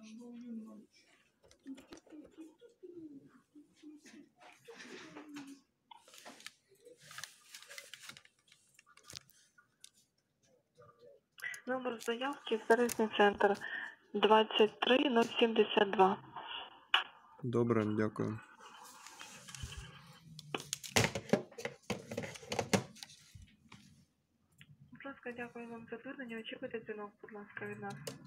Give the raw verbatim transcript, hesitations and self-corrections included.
Номер заявки сервісний центр двадцять три ноль сімдесят два. Добре, дякую. Будь ласка, дякую вам за звернення. Очікуйте дзвінок, будь ласка, від нас.